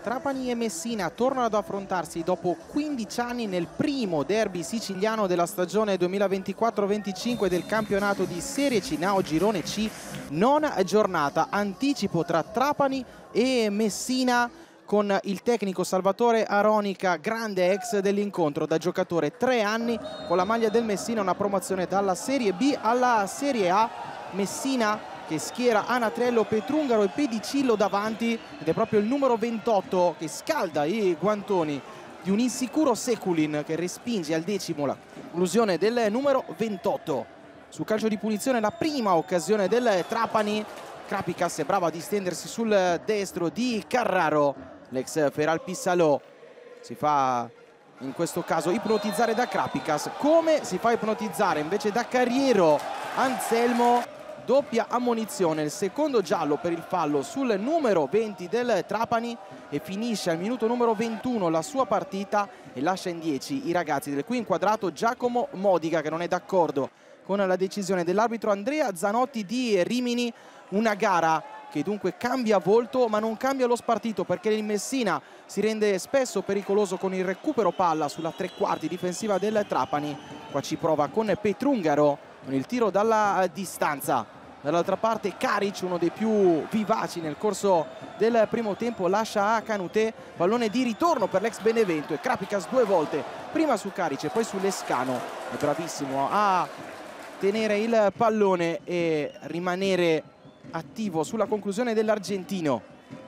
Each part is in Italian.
Trapani e Messina tornano ad affrontarsi dopo 15 anni nel primo derby siciliano della stagione 2024-25 del campionato di Serie C, Nao Girone C, nona giornata, anticipo tra Trapani e Messina con il tecnico Salvatore Aronica, grande ex dell'incontro, da giocatore 3 anni con la maglia del Messina, una promozione dalla Serie B alla Serie A. Messina che schiera Anatriello, Petrungaro e Pedicillo davanti, ed è proprio il numero 28 che scalda i guantoni di un insicuro Sekulin che respinge al decimo la conclusione del numero 28. Sul calcio di punizione la prima occasione del Trapani, Krapicas è bravo a distendersi sul destro di Carraro, l'ex Feralpissalò si fa in questo caso ipnotizzare da Krapicas, come si fa ipnotizzare invece da Carriero Anselmo. Doppia ammonizione, il secondo giallo per il fallo sul numero 20 del Trapani, e finisce al minuto numero 21 la sua partita e lascia in 10 i ragazzi del qui inquadrato Giacomo Modica, che non è d'accordo con la decisione dell'arbitro Andrea Zanotti di Rimini. Una gara che dunque cambia volto ma non cambia lo spartito, perché il Messina si rende spesso pericoloso con il recupero palla sulla tre quarti difensiva del Trapani. Qua ci prova con Petrungaro con il tiro dalla distanza. Dall'altra parte Karic, uno dei più vivaci nel corso del primo tempo, lascia a Canutè, pallone di ritorno per l'ex Benevento, e Krapicas due volte, prima su Karic e poi su Lescano, è bravissimo a tenere il pallone e rimanere attivo sulla conclusione dell'argentino.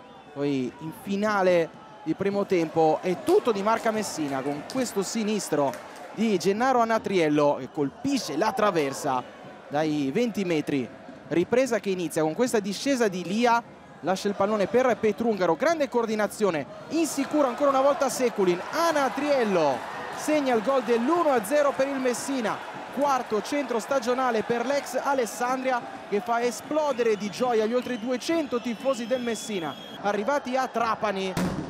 Poi in finale di primo tempo è tutto di marca Messina, con questo sinistro di Gennaro Anatriello che colpisce la traversa dai 20 metri. Ripresa che inizia con questa discesa di Lia, lascia il pallone per Petrungaro, grande coordinazione, insicuro ancora una volta Sekulin. Anatriello segna il gol dell'1-0 per il Messina, quarto centro stagionale per l'ex Alessandria, che fa esplodere di gioia gli oltre 200 tifosi del Messina arrivati a Trapani.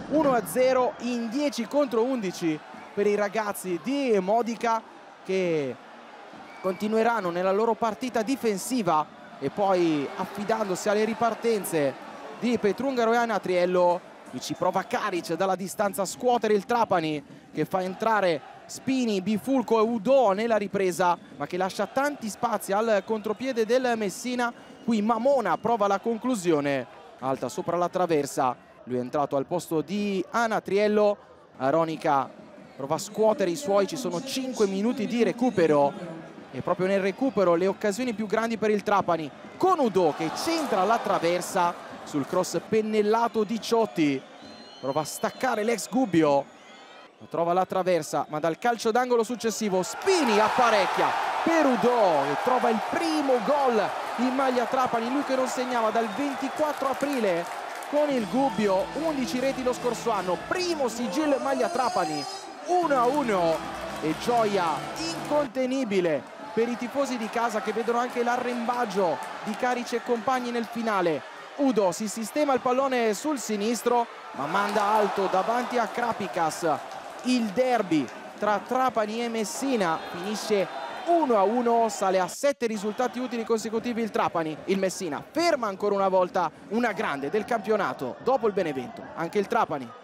1-0 in 10 contro 11 per i ragazzi di Modica, che continueranno nella loro partita difensiva e poi affidandosi alle ripartenze di Petrungaro e Anatriello. Qui ci prova Karic dalla distanza a scuotere il Trapani, che fa entrare Spini, Bifulco e Udò nella ripresa, ma che lascia tanti spazi al contropiede del Messina. Qui Mamona prova la conclusione, alta sopra la traversa, lui è entrato al posto di Anatriello. Aronica prova a scuotere i suoi, ci sono 5 minuti di recupero e proprio nel recupero le occasioni più grandi per il Trapani, con Udò che centra la traversa sul cross pennellato di Ciotti, prova a staccare l'ex Gubbio, trova la traversa, ma dal calcio d'angolo successivo Spini apparecchia per Udò e trova il primo gol in maglia Trapani, lui che non segnava dal 24 aprile con il Gubbio, 11 reti lo scorso anno, primo sigillo in maglia Trapani. 1-1 e gioia incontenibile per i tifosi di casa, che vedono anche l'arrembaggio di Karic e compagni nel finale. Udò si sistema il pallone sul sinistro ma manda alto davanti a Krapicas. Il derby tra Trapani e Messina finisce 1-1, sale a 7 risultati utili consecutivi il Trapani. Il Messina ferma ancora una volta una grande del campionato dopo il Benevento, anche il Trapani.